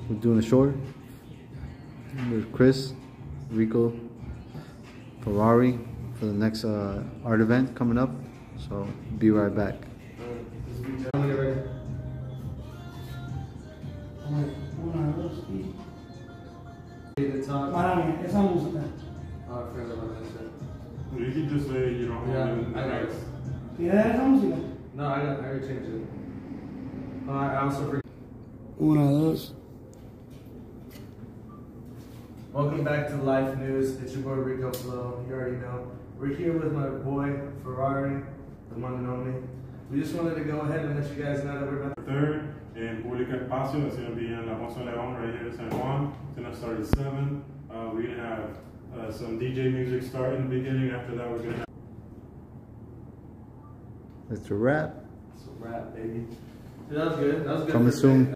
we're doing a short with Chris, Rico, Ferrari for the next art event coming up. So be right back. Esa música. You can just say you don't have it in the next. ¿Quieres esa música? No, I already changed it. I also forgot. Una, dos. Welcome back to Life News. It's your boy Rico Flow. You already know. We're here with my boy Ferrari, the one and only. We just wanted to go ahead and let you guys know that we're about. Third in Pública Espacio. That's going to be in La Ponce León right here in San Juan. It's going to start at 7. We're going to have some DJ music start in the beginning. After that, we're going to have. It's a wrap. It's a wrap, baby. That was good. That was good. Coming soon.